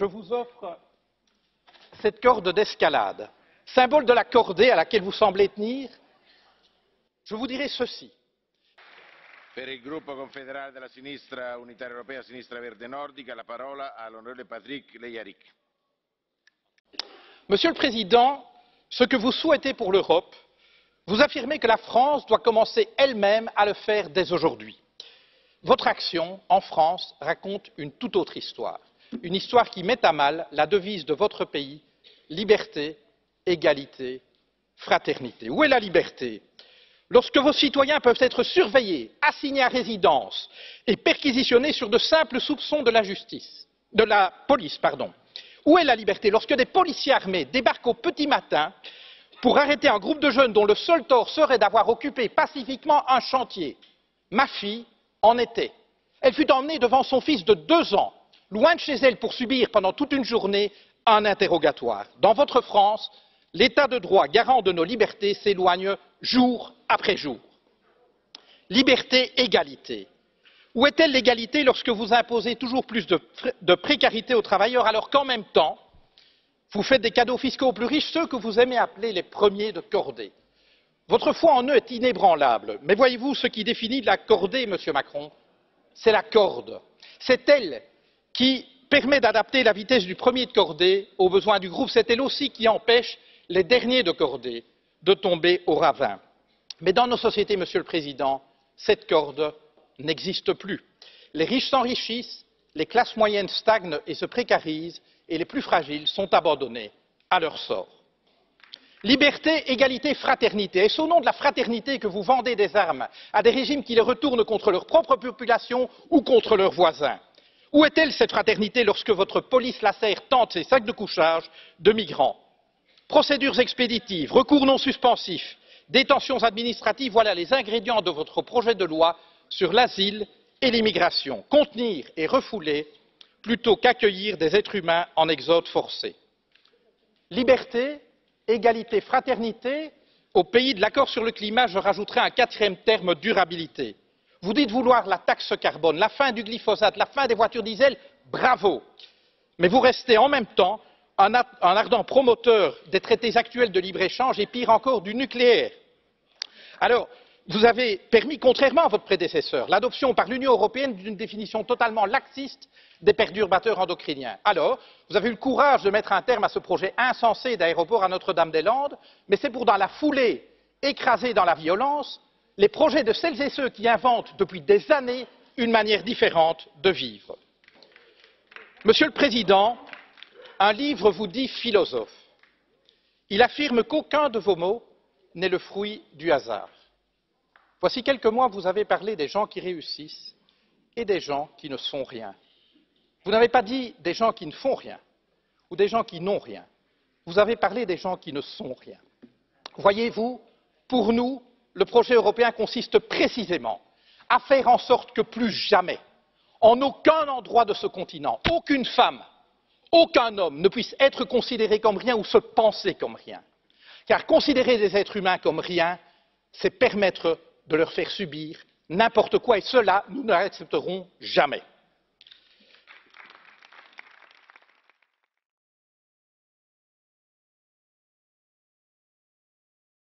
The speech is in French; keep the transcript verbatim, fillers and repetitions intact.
je vous offre cette corde d'escalade, symbole de la cordée à laquelle vous semblez tenir. Je vous dirai ceci. Per il gruppo confederale della sinistra unitaria europea sinistra verde nordica, la parola all'onorevole Patrick Leyaric. Monsieur le Président, ce que vous souhaitez pour l'Europe, vous affirmez que la France doit commencer elle-même à le faire dès aujourd'hui. Votre action en France raconte une toute autre histoire, une histoire qui met à mal la devise de votre pays, liberté, égalité, fraternité. Où est la liberté? Lorsque vos citoyens peuvent être surveillés, assignés à résidence et perquisitionnés sur de simples soupçons de la justice, de la police, pardon. Où est la liberté lorsque des policiers armés débarquent au petit matin pour arrêter un groupe de jeunes dont le seul tort serait d'avoir occupé pacifiquement un chantier? Ma fille en était. Elle fut emmenée devant son fils de deux ans, loin de chez elle pour subir pendant toute une journée un interrogatoire. Dans votre France, l'état de droit garant de nos libertés s'éloigne jour après jour. Liberté, égalité. Où est-elle l'égalité lorsque vous imposez toujours plus de, de précarité aux travailleurs alors qu'en même temps, vous faites des cadeaux fiscaux aux plus riches, ceux que vous aimez appeler les premiers de cordée? Votre foi en eux est inébranlable, mais voyez-vous, ce qui définit la cordée, Monsieur Macron, c'est la corde. C'est elle qui permet d'adapter la vitesse du premier de cordée aux besoins du groupe. C'est elle aussi qui empêche les derniers de cordée de tomber au ravin. Mais dans nos sociétés, Monsieur le Président, cette corde n'existe plus. Les riches s'enrichissent, les classes moyennes stagnent et se précarisent, et les plus fragiles sont abandonnés à leur sort. Liberté, égalité, fraternité. Est-ce au nom de la fraternité que vous vendez des armes à des régimes qui les retournent contre leur propre population ou contre leurs voisins? Où est-elle cette fraternité lorsque votre police lacère tente ses sacs de couchage de migrants? Procédures expéditives, recours non suspensifs, détentions administratives, voilà les ingrédients de votre projet de loi sur l'asile et l'immigration. Contenir et refouler plutôt qu'accueillir des êtres humains en exode forcé. Liberté, égalité, fraternité, au pays de l'accord sur le climat, je rajouterai un quatrième terme, durabilité. Vous dites vouloir la taxe carbone, la fin du glyphosate, la fin des voitures diesel, bravo. Mais vous restez en même temps un, un ardent promoteur des traités actuels de libre-échange et pire encore du nucléaire. Alors, vous avez permis, contrairement à votre prédécesseur, l'adoption par l'Union européenne d'une définition totalement laxiste des perturbateurs endocriniens. Alors, vous avez eu le courage de mettre un terme à ce projet insensé d'aéroport à Notre-Dame-des-Landes, mais c'est pour, dans la foulée, écraser dans la violence les projets de celles et ceux qui inventent depuis des années une manière différente de vivre. Monsieur le Président, un livre vous dit philosophe. Il affirme qu'aucun de vos mots n'est le fruit du hasard. Voici quelques mois, vous avez parlé des gens qui réussissent et des gens qui ne sont rien. Vous n'avez pas dit des gens qui ne font rien ou des gens qui n'ont rien. Vous avez parlé des gens qui ne sont rien. Voyez-vous, pour nous, le projet européen consiste précisément à faire en sorte que plus jamais, en aucun endroit de ce continent, aucune femme, aucun homme ne puisse être considéré comme rien ou se penser comme rien. Car considérer des êtres humains comme rien, c'est permettre de leur faire subir n'importe quoi, et cela, nous ne l'accepterons jamais.